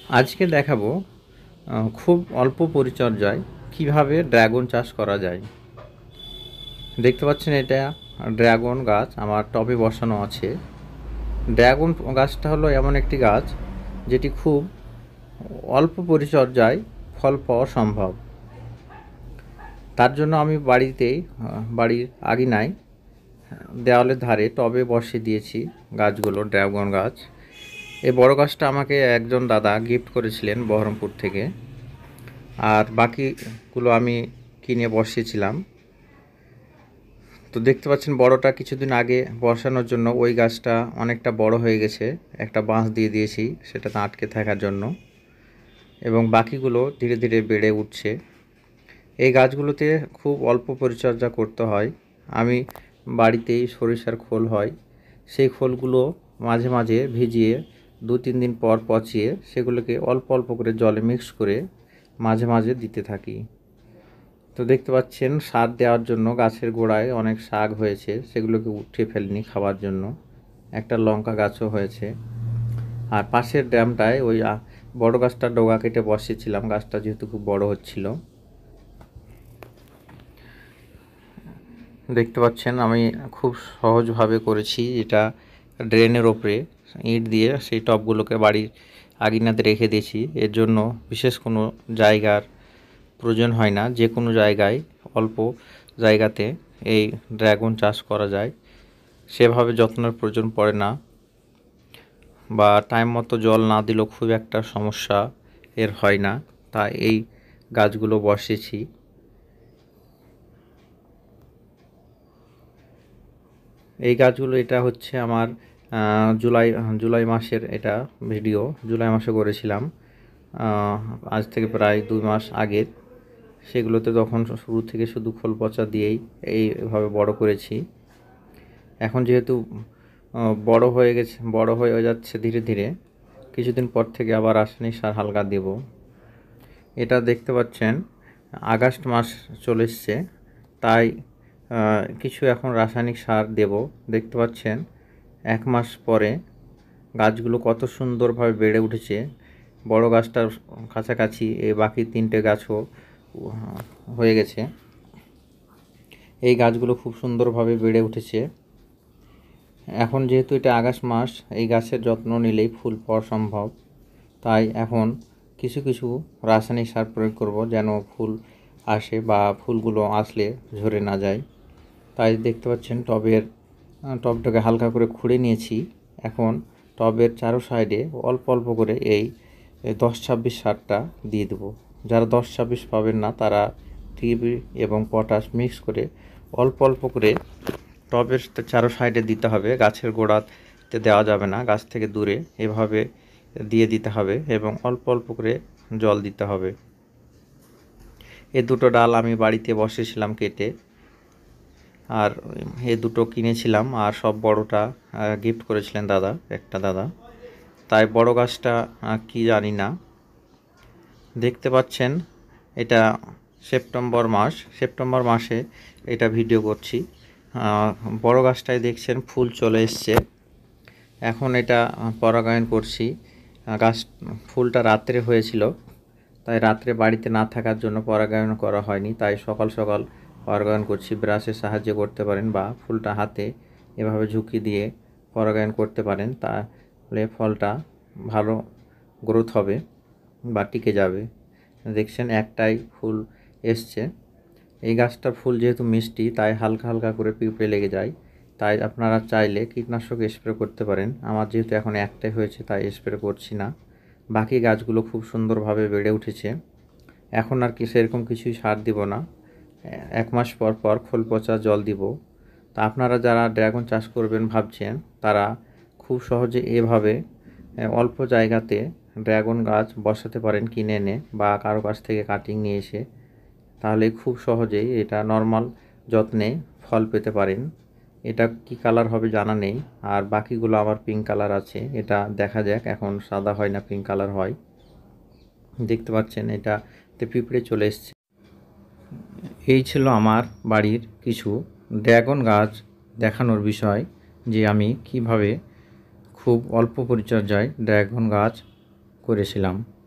আজকে দেখাবো খুব অল্প পরিচর্যায় কিভাবে ড্রাগন চাষ করা যায়। দেখতে পাচ্ছেন এটা ড্রাগন গাছ আমার টবে বসানো আছে। ড্রাগন গাছটা হলো এমন একটি গাছ যেটি খুব অল্প পরিচর্যায় ফল পাওয়া সম্ভব। তার জন্য আমি বাড়ির আঙিনায় দেওয়ালের ধারে টবে বসিয়ে দিয়েছি গাছগুলো, ড্রাগন গাছ। এই বড় গাছটা আমাকে একজন দাদা গিফট করেছিলেন বহরমপুর থেকে, আর বাকিগুলো আমি কিনে বসিয়েছিলাম। তো দেখতে পাচ্ছেন বড়টা কিছুদিন আগে বসানোর জন্য ওই গাছটা অনেকটা বড় হয়ে গেছে, একটা বাঁশ দিয়ে দিয়েছি সেটাতে আটকে থাকার জন্য, এবং বাকিগুলো ধীরে ধীরে বেড়ে উঠছে। এই গাছগুলোতে খুব অল্প পরিচর্যা করতে হয়। আমি বাড়িতেই সরিষার খোল হয়, সেই খোলগুলো মাঝে মাঝে ভিজিয়ে 2-3 দিন পর পচিয়ে সেগুলোকে অল্প অল্প করে জলে মিক্স করে মাঝে মাঝে দিতে থাকি। তো দেখতে পাচ্ছেন সার দেওয়ার জন্য গাছের গোড়ায় অনেক শাক হয়েছে, সেগুলোকে উঠিয়ে ফেলিনি খাওয়ার জন্য। একটা লঙ্কা গাছও হয়েছে। আর পাশের ড্রামটায় ওই বড় গাছটা ডগা কেটে বসিয়েছিলাম, গাছটা যেহেতু খুব বড় হচ্ছিল। দেখতে পাচ্ছেন আমি খুব সহজভাবে করেছি। এটা ড্রেনের ওপরে ইট দিয়ে সেই টবগুলোকে বাড়ির আঙিনাতে রেখে দিয়েছি। এর জন্য বিশেষ কোনো জায়গার প্রয়োজন হয় না, যে কোনো জায়গায় অল্প জায়গাতে এই ড্রাগন চাষ করা যায়। সেভাবে যত্নের প্রয়োজন পড়ে না, বা টাইম মতো জল না দিলেও খুব একটা সমস্যা এর হয় না। তাই এই গাছগুলো বসিয়েছি। এই গাছগুলো, এটা হচ্ছে আমার জুলাই মাসের এটা ভিডিও, জুলাই মাসে করেছিলাম, আজ থেকে প্রায় 2 মাস আগের। সেগুলোতে তখন শুরু থেকে শুধু খোল পচা দিয়েই এইভাবে বড় করেছি। এখন যেহেতু বড় হয়ে যাচ্ছে ধীরে ধীরে, কিছুদিন পর থেকে আবার রাসায়নিক সার হালকা দেব। এটা দেখতে পাচ্ছেন আগস্ট মাস চলে এসছে, তাই কিছু এখন রাসায়নিক সার দেব। দেখতে পাচ্ছেন 1 মাস পরে গাছগুলো কত সুন্দরভাবে বেড়ে উঠেছে। বড় গাছটার কাছাকাছি এই বাকি 3টে গাছও হয়ে গেছে। এই গাছগুলো খুব সুন্দরভাবে বেড়ে উঠেছে। এখন যেহেতু এটা আগস্ট মাস, এই গাছের যত্ন নিলেই ফুল পাওয়া সম্ভব। তাই এখন কিছু কিছু রাসায়নিক সার প্রয়োগ করব, যেন ফুল আসে বা ফুলগুলো আসলে ঝরে না যায়। তাই দেখতে পাচ্ছেন টবটাকে হালকা করে খুঁড়ে নিয়েছি। এখন টবের চারো সাইডে অল্প অল্প করে এই 10-26 সারটা দিয়ে দেবো। যারা 10-26 পাবেন না তারা টিপি এবং পটাশ মিক্স করে অল্প অল্প করে টবের চারো সাইডে দিতে হবে। গাছের গোড়াতে দেওয়া যাবে না, গাছ থেকে দূরে এভাবে দিয়ে দিতে হবে, এবং অল্প অল্প করে জল দিতে হবে। এই দুটো ডাল আমি বাড়িতে বসেছিলাম কেটে, আর এই দুটো কিনেছিলাম, আর সব বড়টা গিফট করেছিলেন একটা দাদা। তাই বড় গাছটা কি জানি না। দেখতে পাচ্ছেন এটা সেপ্টেম্বর মাসে এটা ভিডিও করছি। বড় গাছটায় দেখছেন ফুল চলে এসছে। এখন এটা পরাগায়ন করছি। ফুলটা রাত্রে হয়েছিল, তাই রাত্রে বাড়িতে না থাকার জন্য পরাগায়ন করা হয়নি। তাই সকাল সকাল পরাগায়ন করছি। ব্রাশের সাহায্যে করতে পারেন, বা ফুলটা হাতে এভাবে ঝুঁকি দিয়ে পরাগায়ন করতে পারেন, তাহলে ফলটা ভালো গ্রোথ হবে বা টিকে যাবে। দেখছেন একটাই ফুল এসছে। এই গাছটার ফুল যেহেতু মিষ্টি, তাই হালকা হালকা করে পিঁপড়ে লেগে যায়। তাই আপনারা চাইলে কীটনাশক স্প্রে করতে পারেন। আমার যেহেতু এখন একটাই হয়েছে, তাই স্প্রে করছি না। বাকি গাছগুলো খুব সুন্দরভাবে বেড়ে উঠেছে। এখন আর সেরকম কিছুই সার দিব না। 1 মাস পর পর খোল পচা জল দিব। তা আপনারা যারা ড্রাগন চাষ করবেন ভাবছেন, তারা খুব সহজে এভাবে অল্প জায়গাতে ড্রাগন গাছ বসাতে পারেন কিনে এনে, বা কারো কাছ থেকে কাটিং নিয়ে এসে। তাহলে খুব সহজেই এটা নর্মাল যত্নে ফল পেতে পারেন। এটা কি কালার হবে জানা নেই, আর বাকিগুলো আমার পিঙ্ক কালার আছে। এটা দেখা যাক, এখন সাদা হয় না পিঙ্ক কালার হয়। দেখতে পাচ্ছেন এটাতে পিঁপড়ে চলে এসছে। এই ছিল আমার বাড়ির কিছু ড্রাগন গাছ দেখানোর বিষয়, যে আমি কিভাবে খুব অল্প পরিচর্যায় ড্রাগন গাছ করেছিলাম।